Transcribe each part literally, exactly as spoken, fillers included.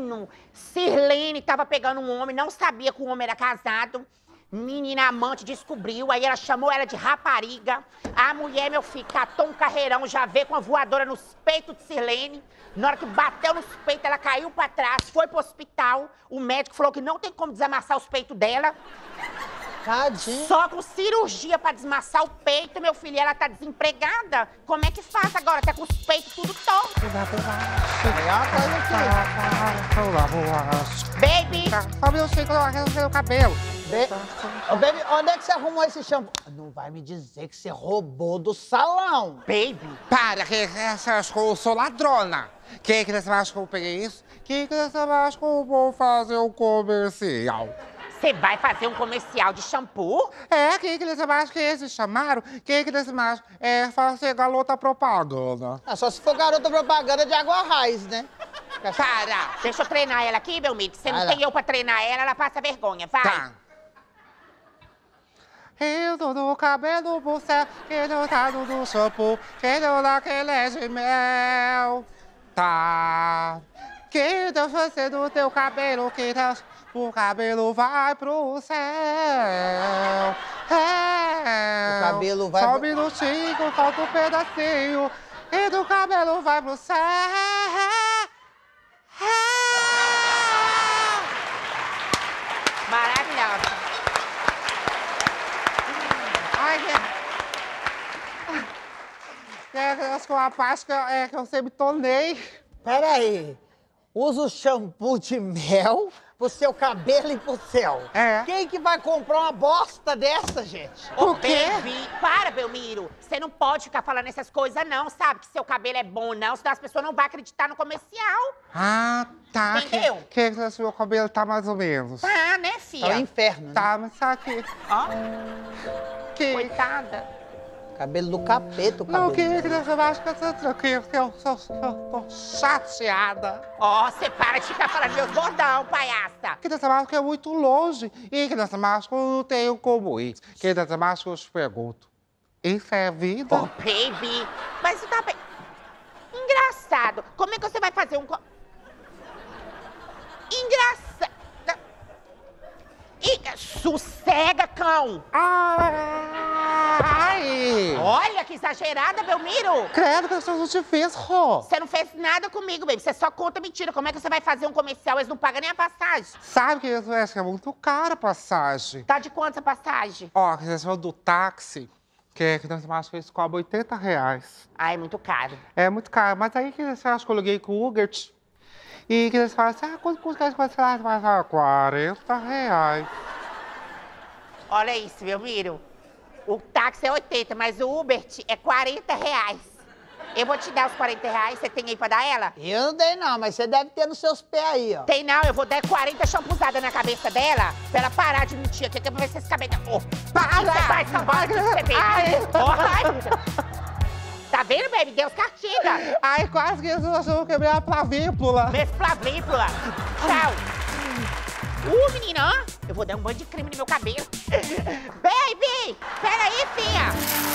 Menino, Sirlene tava pegando um homem, não sabia que o homem era casado. Menina amante descobriu, aí ela chamou ela de rapariga. A mulher, meu filho, catou um carreirão, já veio com a voadora nos peitos de Sirlene. Na hora que bateu nos peitos, ela caiu pra trás, foi pro hospital. O médico falou que não tem como desamassar os peitos dela. Tadinho. Só com cirurgia pra desmassar o peito, meu filho. E ela tá desempregada. Como é que faz agora? Tá com os peitos tudo torto. Baby! Sabe o ciclo do cabelo? Ô, baby, onde é que você arrumou esse shampoo? Não vai me dizer que você roubou do salão. Baby! Para, que você acha que eu sou ladrona? Quem que você acha que eu peguei isso? Quem que você acha que eu vou fazer o comercial? Você vai fazer um comercial de shampoo? É, quem que eles acham que eles chamaram? Quem que eles acham é fazer garota propaganda? Ah, só se for garota propaganda de água raiz, né? Para! Deixa eu treinar ela aqui, meu amigo. Se não tem eu pra treinar ela, ela passa vergonha. Vai! Tá. Eu tô no cabelo pro céu, que não tá no shampoo, que não naquele é de mel. Tá. Que Deus você do teu cabelo, que Deus, o cabelo vai pro céu. É. O cabelo vai Só um pro... minutinho, falta um pedacinho, e do cabelo vai pro céu. Maravilhosa. Ai, que... É, acho que uma parte que eu, é, que eu sempre tornei. Pera aí. Usa o shampoo de mel pro seu cabelo e pro céu. É. Quem que vai comprar uma bosta dessa, gente? Ô, quê? baby, para, Belmiro. Você não pode ficar falando essas coisas, não, sabe? Que seu cabelo é bom, não, senão as pessoas não vão acreditar no comercial. Ah, tá. Entendeu? Que, que, que meu cabelo tá mais ou menos. Tá, né, É filha? o inferno, né? Tá, mas sabe que... Ó, que coitada. Cabelo do capeta, o não, cabelo. que, que eu acho que eu tô tranquilo, que eu, sou, eu tô chateada. Ó, você para de ficar falando meus bordão, palhaça. Que dessa máscara é muito longe e que dessa máscara eu não tenho como ir. Que dessa máscara eu te pergunto, isso é vida? Ô, baby, mas você tá bem... Engraçado. Como é que você vai fazer um... co- Engraçado. E... Sossega, cão. Ai! Olha que exagerada, Belmiro. Credo que eu não te fiz, Rô. Você não fez nada comigo, baby. Você só conta mentira. Como é que você vai fazer um comercial? Eles não pagam nem a passagem. Sabe que isso é muito caro a passagem. Tá de quanto essa passagem? Ó, que você falou do táxi, que é que nós achamos que eles cobram oitenta reais. Ai, muito caro. É muito caro, mas aí que você acha que eu liguei com o Ugert e que eles falam assim, ah, quanto custa esse parcelado? Você fala, ah, quarenta reais. Olha isso, Belmiro. O táxi é oitenta, mas o Uber é quarenta reais. Eu vou te dar os quarenta reais, você tem aí pra dar ela? Eu não dei não, mas você deve ter nos seus pés aí, ó. Tem não, eu vou dar quarenta champuzadas na cabeça dela pra ela parar de mentir aqui, que vai ver se esse cabelo... Oh, para! Você vai salvar aqui, você vê. Ai. Oh, ai. Tá vendo, baby? Deus castiga. Ai, quase que eles acham que é minha clavícula. Mesmo flavípula. Tchau. Uh, menina, ó, eu vou dar um banho de creme no meu cabelo. Baby, peraí, filha.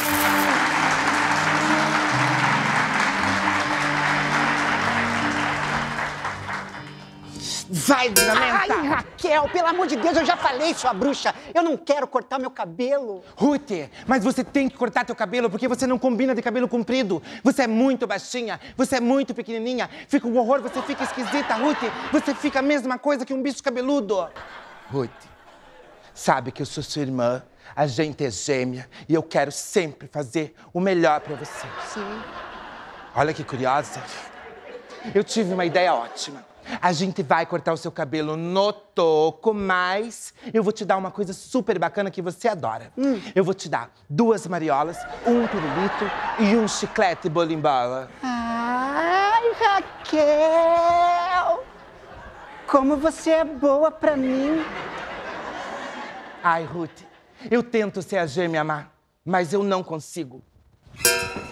Vai, Violenta! Ai, Raquel, pelo amor de Deus, eu já falei, sua bruxa. Eu não quero cortar meu cabelo. Ruth, mas você tem que cortar teu cabelo porque você não combina de cabelo comprido. Você é muito baixinha, você é muito pequenininha. Fica um horror, você fica esquisita, Ruth. Você fica a mesma coisa que um bicho cabeludo. Ruth, sabe que eu sou sua irmã, a gente é gêmea e eu quero sempre fazer o melhor pra você. Sim. Olha que curiosa. Eu tive uma ideia ótima. A gente vai cortar o seu cabelo no toco, mas eu vou te dar uma coisa super bacana que você adora. Hum. Eu vou te dar duas mariolas, um pirulito e um chiclete bolimbola. Ai, Raquel! Como você é boa pra mim. Ai, Ruth, eu tento ser a gêmea má, mas eu não consigo.